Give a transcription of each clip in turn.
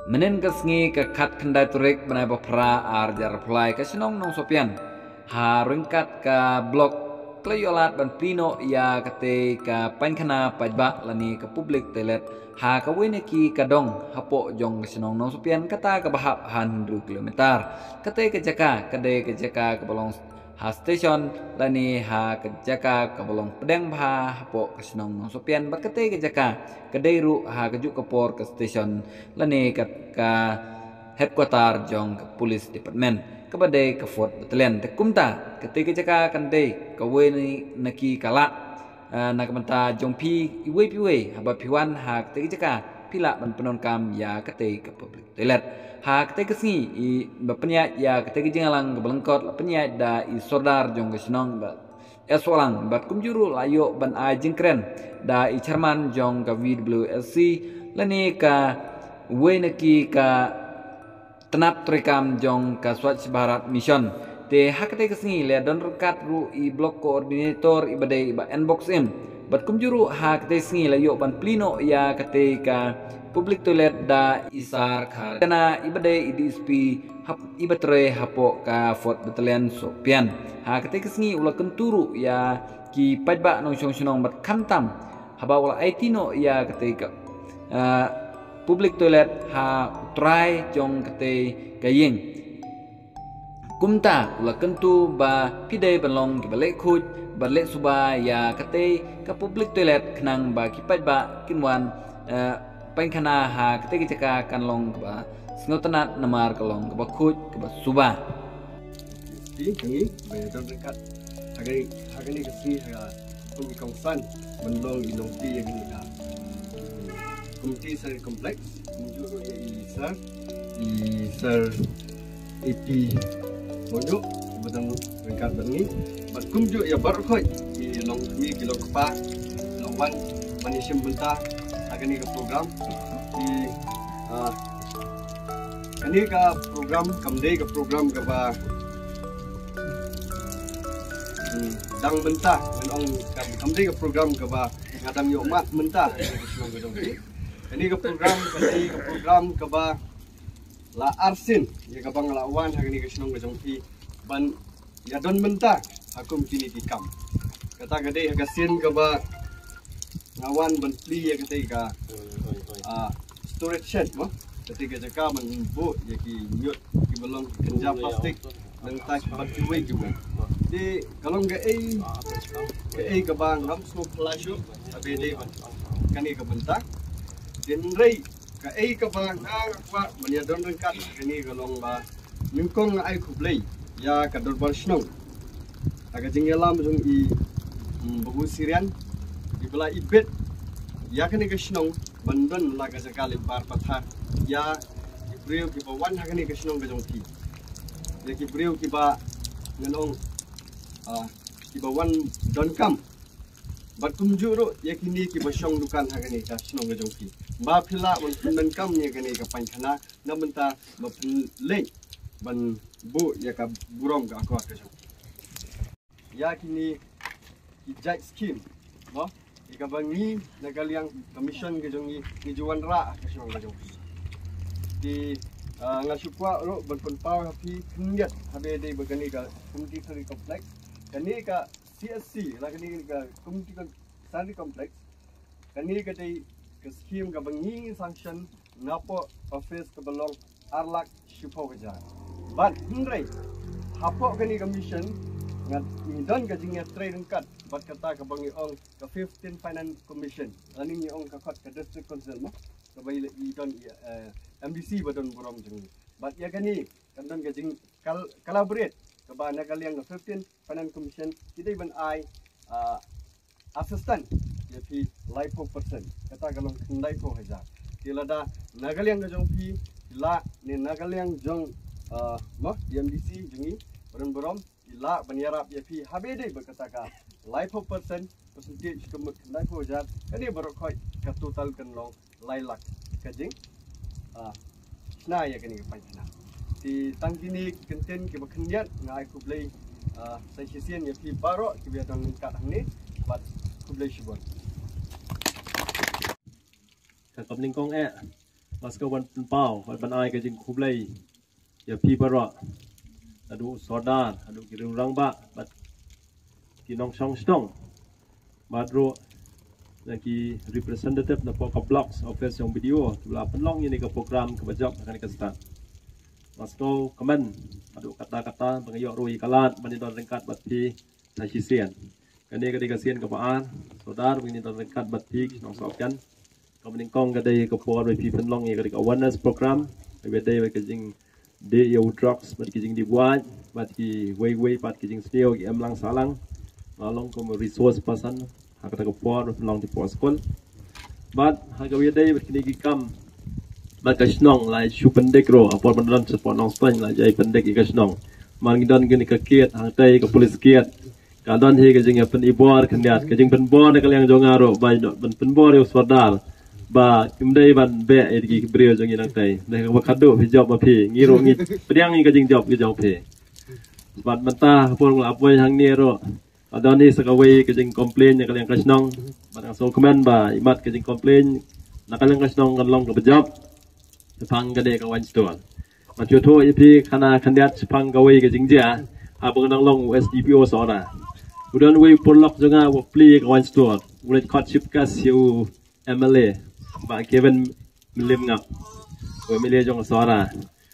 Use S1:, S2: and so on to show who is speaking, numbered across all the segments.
S1: Menen kesngi ke kat kendai turik benai bapra arjar plai ke senong nong sopian. Ha ringkat ke blok kleyolat ban pino ya kate ka pankana pajba lani ke publik telet ha ka wene ki kadong hapo jong senong nong sopian kata ke bahap 100 kilometer kate ke jaka ke bolong ha station lani ha ke jaka ke bolong pedang bah hapo ke senong nong sopian bat kate ke jaka kedai ru ha ke juk ke por ke station lani ka headquarter jong ke police department kabadai ke fort battalion te kumta ketika jaka kandai kaweni naki kala nak menta jongpi iwe haba piwan ha ketika jaka pila ban penon kam ya ketika ke public toilet ha ketika singi i bapenya ya ketika jengalang ke belengkot penya da i sodar jong ke senong ba solang bat kumjuru layo ban a jingkren da i charman jong ka WWSC lani ka we naki ka tenap terekam jong ka Swachh Bharat Mission te hakate kesengi le don rekat ru i blok koordinator i badai ba inbox im bat kumjuru hakate sengi la yo ban plino ya kate ka public toilet da isar khar kana i badai i DSP hap i batre hapo ka fort battalion sopian hakate kesengi ula kenturu ya ki pajba nong shong bat kantam haba ula aitino ya kate ka public toilet ha try jong kate kayeng kumta ula kentu ba pidai balong ki balek khuj balek suba ya kate ka public toilet khnang ba kipat ba kinwan pangkhana ha kate jaka kanlong ba snotanat namar kalong ba khuj ba suba
S2: ini betul dekat hari kesini ha kumi kongsan menlong inong pi yang ini ha Komite Sari Kompleks menunjuk ya isar AP monjuk batang ringkat bengi bat kumjuk ya baru koi di long kami di long kepa long wan manisem bentah akan ni ke program di kani ke program kamdei ke program ke ba dang bentah menong kamdei ke program ke ba ngadam yo mat mentah ini ke program ke ba la arsin ya ke bang lawan hari ni ke senong ke ban ya don mentah hakum kini tikam kata gede ke sin ke ba ngawan ban pli ya kata storage shed mo ketika jaka menbu ya ki nyut ki belum kenja plastik dan tas batu juga di kalau ke ke bang ngam so flash abede kani ke bentah Denrei ka ka ba kwa mania don rengkat kini galong ba ningkong ai kublai ya ka dorbar snong aga jingela mjung i bagu sirian di bela ibet ya kini ke snong bandon laga sekali bar patha ya ibreu ki ba wan kini ke snong gajong ti ya ki breu ki ba nganong ki ba wan don kam bat kumjuro ya kini ki ba syong dukan kini ka snong gajong ti ba phila ban kam ni kani ka pankhana na benta ba le ban bu ya ka burong ka akwa ka ya kini ki jai scheme no ika bangi nagaliang commission ke jongi ni juan ra ka shong ka jong di ngasupwa ro ban pau happy knyat habe dei bagani ka community sari complex kani ka CSC la kani ka community sari complex kani ka dei ke scheme ka bangi sanction napo office ke belong arlak shupo keja but hindrai hapo kani commission ngat don ka jingya trade kat bat kata ka bangi ong ka 15 finance commission ani ni ong ka khot ka district council mo ka bai i don MDC badon borom jing but ya kani kan ka jing collaborate ka ba na kaliang ka 15 finance commission kita ban ai assistant ya pi life person kata galong kendai ko haja tilada nagaliang jong pi la ni nagaliang jong mo MDC jungi borom ila banyarap ya pi habede berkata ka life person percentage kemut kendai ko haja kani berokoi ka total kan long lailak kajing na ya kani ka paina ti tangkini kenten ke bakhendiat ngai ku blai sai sesian ya pi baro ki biar dong kat hang ni bat ku blai shibon
S3: Kapling kong mas kawan penpau ban ai ke jing kublai ya pi bara adu sodar adu kiri urang ba bat kinong song stong madro lagi representative na poka blocks office yang video tula penlong ini ke program ke bajak akan ke start mas kau komen adu kata-kata pengayok rui kalat manidon ringkat bat pi nasisian kani ke dikasian ke paan sodar manidon ringkat bat pi kinong sokkan Kami kong kadai kapur bagi penlong yang kadai awareness program, kadai bagi kijing day yang drugs bagi kijing dibuat, bagi way bagi kijing setiau ki amlang salang, malong kom resource pasan, hak kadai kapur penlong di pos sekolah, but hak kadai bagi kijing kam, bagi kasnong lai shu pendek ro, apor pendan support nong spring lai jai pendek ikasnong, mangidon gini kakiat, hak kadai ke polis kiat. Kadang he kijing pen ibor kendiat, kijing penbor nak yang jongaro, bay penbor yang swadar. Ba kimdai ban be edgi brio jong inang tai ne ka khadu phi job ma phi ngiro ngi priang ngi ka jing job ki job phi bat manta pon la apoi hang ni ro adani sakawai ka jing complain ya kalyang kasnong bat so comment ba imat ka jing complain na kalyang kasnong kan long ka job pang ka de ka wan store ma chu tho i phi khana khandiat pang ka wai ka jing ja a bang nang long USDPO so na udon wai polok jonga wo pli ka wan store ulet khot chip ka siu MLA ba Kevin milim ngap ko milia jong sora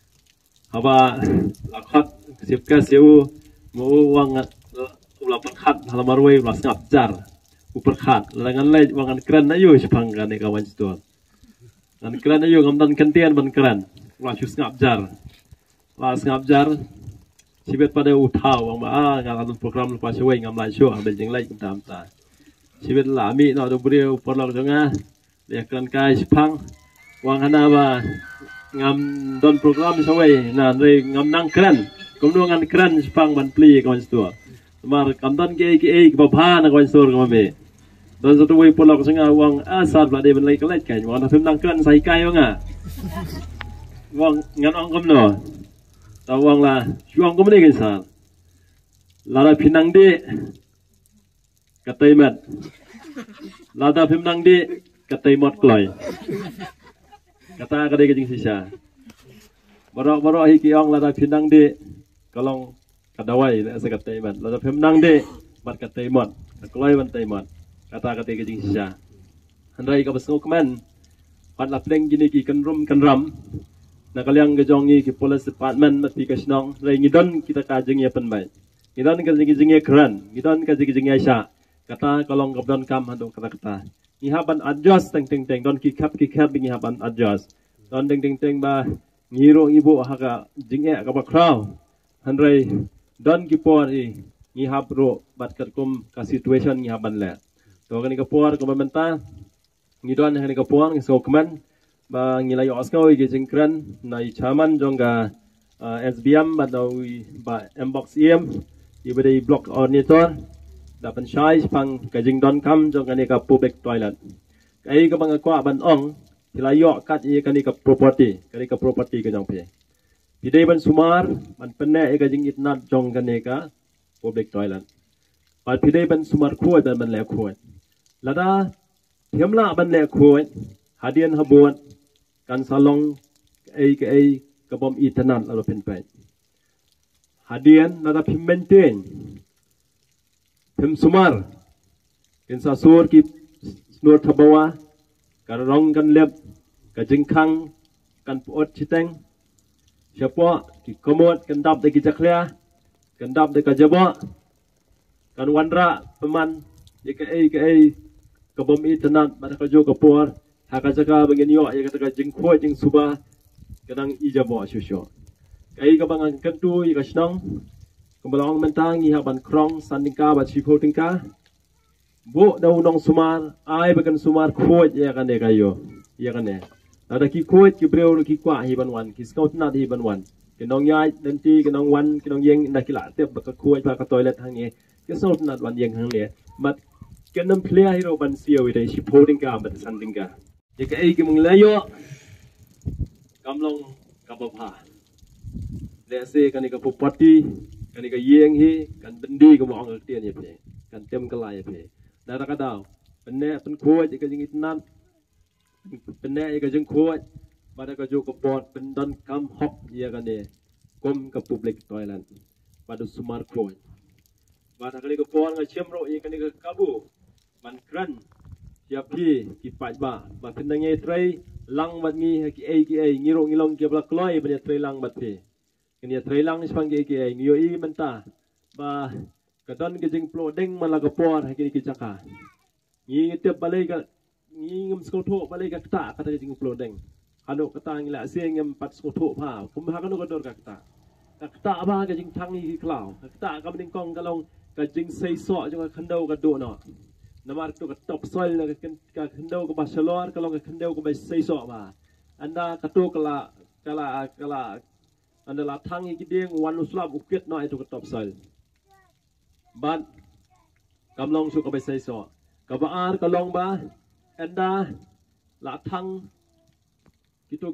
S3: haba lakhat sipka siu mo wang ula perkhat halamarwei ula ngap jar uperkhat langan lai wangan kran ayu sipang kan ka wan store dan kran ayu ngamdan kentian ban kran ula chus ngap jar la ngap jar sibet pada utau wang ba ngalan program lepas wei ngam lai syo abel jing lai tam ta sibet la mi no do brio porlok jonga dia kan kai sipang wang hana ba ngam don program sawai na re ngam nang kran komdo ngan kran sipang ban pli kon sto mar kam don ke ba bha na kon sto ko me don so wei polok singa wang asar ba de ben lai kalai kai wang na phim nang kran sai kai wanga wang ngan ong kom no ta wang la chuang kom ne kan sa la ra pinang de katai mat la da phim nang de katai mot kloy kata kadai kajing sisa borok hi kiong lada pinang de kalong kadawai na sa katai man lada pinang de bat katai mot kloy ban tai mot kata kadai kajing sisa handai ka basngo kman pat la pleng gini ki kan ram na kalyang gajong ki police department mat pi kasnong rai ngidon kita kajing ya penbai ngidon ka jing ya kran ngidon ka jing ya sha kata kalong kabdon kam hando kata ngihaban adjust teng don ki kap ngihaban adjust don teng ba ngiro ibu haka jinge ka ba kraw handrai don ki por i ngihap ro bat kat kum ka situation ngihaban le to kani ka por ko menta ngidon hani ka por ngi so kman ba ngilai oskau i jingkran nai chaman jongga SBM ba ba inbox i bade block ornitor dapat size pang kajing don kam jong kani ka public toilet kai ka bang kwa ban ong hilayok kat i kani ka property ka jong pe pidai ban sumar ban penne e kajing itnat jong kani ka public toilet pat pidai ban sumar khuat ban le khuat lada thiamla ban le khuat hadian habot kan salong ai ka bom itnat alo pen pe hadian lada pim maintain Pem sumar, kinsa sur ki snur tabawa, karong kan lep, kajingkang, kan puot citeng, siapa ki komod kan dap de ki jaklia, kan dap de kajabo, kan wanra peman, ke ai kabom i tenat pada kajo kapor, haka jaka bangin yo ya kata jingkho jing suba, kadang ijabo syusyo. Kai kabang kentu i kasnong, Kembalong mentang iha ban krong sandingka ba chipo tingka bo dau nong sumar ai bagan sumar khoj ya kan de kayo ya kan ne ada ki khoj ki breu ki kwa hi ban wan ki scout na hi ban wan ki nong yai denti ki nong wan ki nong yeng na ki la tep ba ka khoj ba ka toilet hang ni ki scout na wan yeng hang le mat ki nam player hero ban siu ide chipo tingka ba sandingka ye ka ai ki mung la yo kamlong ka ba pha le se kan ka property kan ka yeng hi kan bendi ka mo ang tian ye pe kan tem ka la ye pe da ka daw penne pen khoj ka jing itnan penne ka jing khoj pada kaju ke port pendan kam hop ia kan dia kom ke publik Thailand pada Sumar Kroy pada kali ke port ngai cemro ia kan dia ke kabu man kran siap ki paj ba kendangnya tray lang bat ngi ki ai ngiro ngilong ki bla kloi banya tray lang bat pe kini tray lang sepang ki ai ngio i menta ba kadon ke jing plo deng man la ke port kini ki caka ngi tiap balai ka ngi ngam skotho balai ka ta kata jing plo deng anu kata ngila siang yang empat skotho pa kumha kanu kador kata ba ka jing thang hi klau kata ka mending kong kalong ka jing sei so jong ka khandau ka do no namar tu ka top soil ka khandau ka basalor kalong ka khandau ka sei so ba anda katu kala anda la thang hi kideng wan uslap ukit no itu ka top soil ban kamlong su ka sei so ka baar kalong ba anda la thang kita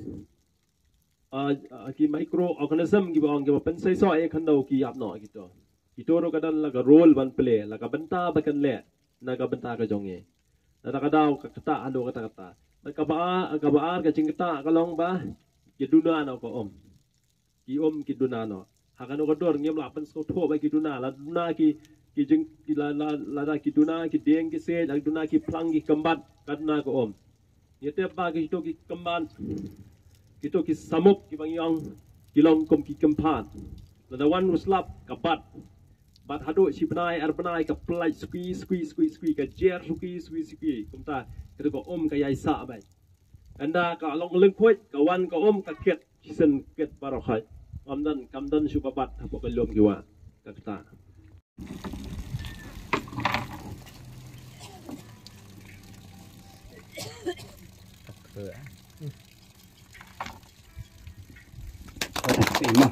S3: ki microorganism ki bang ki pensai so e khandau ki apno kita ro kadan la ka role ban play la ka benta bakan le na ka benta ka jonge na ka daw ka kata ando kata na ka ba ka cingkata kalong ba ki duna no ko ki duna no hakano ka dor ngem la pen so tho ba ki duna la duna ki jing ki la ki duna ki deng ki se la duna ki plang ki kambat kadna ko Yete bagi kita ki kemban, kita ki samuk ki bangyang, kilong kom ki kempan. Ladawan uslap kabat, bat hadu si benai arbenai ka plai squeeze ka jer squeeze. Kumta kita ko ka yaisa bai. Anda ka long leng phoi ka wan ka ka ket sen ket barokhai. Kamdan su kabat hapo kalom kiwa kakta.
S2: Terima.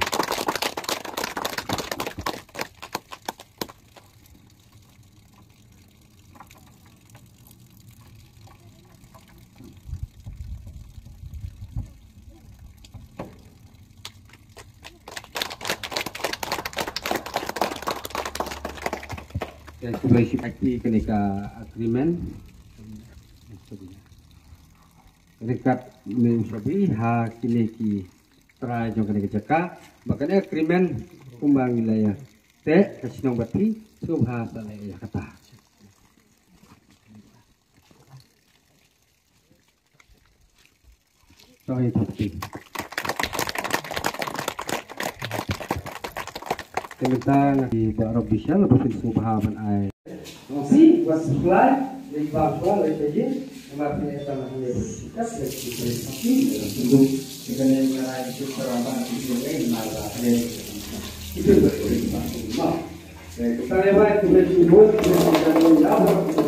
S2: Sebagai sipati kenika agreement dekat mensabi ha kileki try jong kenika jaka makanya agreement kumbang wilayah te kasinong bati subha sale ya kata soy bati Kementan di Pak Official Provinsi Subha man ai. Masih buat supply dari bawah dari tadi kemarin kita nak bersikap dari sapi tunggu dengan yang lain itu terlambat itu lain malah ada itu betul. Kita lewat itu berjumpa dengan